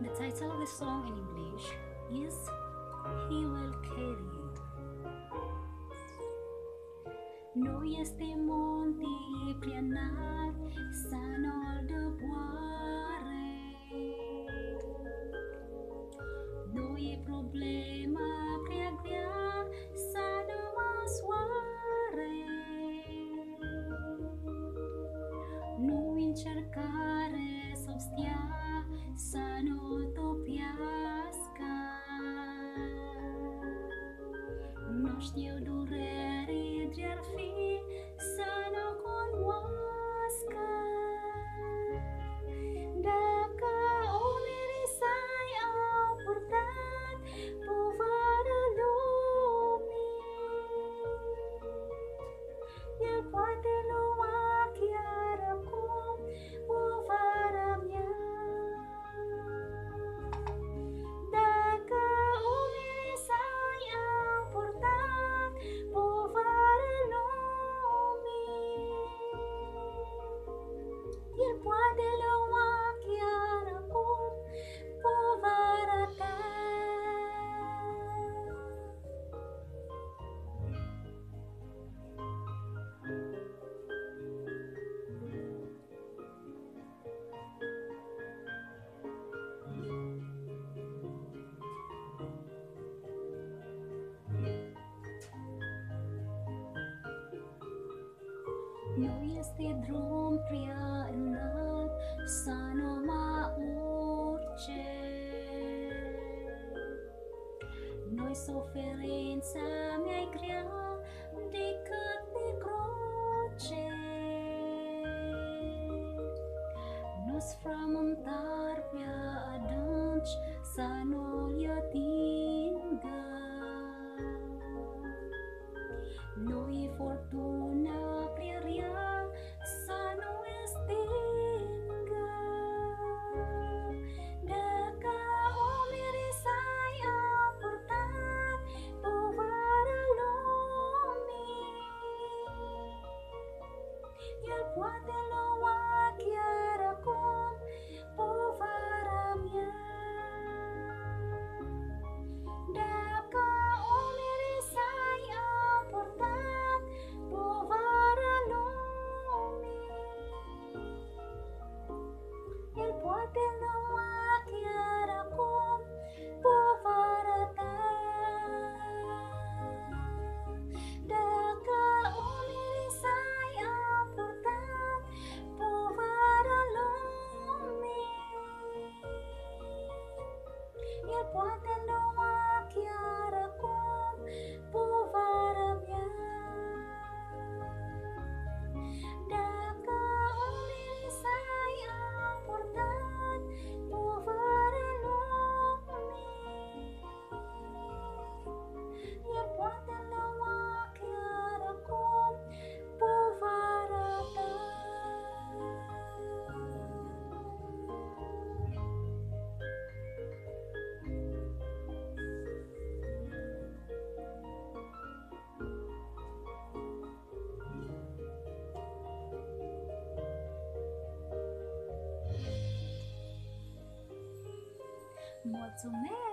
The title of the song in English is He Will Carry You. Noi este monti plianar sanol de boare. Noi problema preagria sano masware. Noi încercare să stia sano topiasca. Nu știu durere de-ar fi să nu cunoască. Dacă oamenii s-ai au purtat povara lumii, El poate lua chiar acum povara mea. Dacă oamenii s-ai au purtat povara lumii, El poate lua chiar acum povara ta. Nu este drum prea înalt să nu mă urce. Noi suferința mea-i grea decât de cruce. Nu-s frământar prea adânci să nu-l atingă. Nu-i fortuna prea rea să nu-l stingă. Dacă oamenii s-ai au purtat povara lumii, El poate lua chiar acum povara mea. Dacă oamenii s-ai au purtat povara lumii, El poate lua chiar acum povara ta. Dacă oamenii s-ai au purtat povara lumii, El poate lua chiar acum povara mea. Dacă oamenii s-ai au purtat povara lumii, El poate lua chiar acum povara ta. Mulțumesc!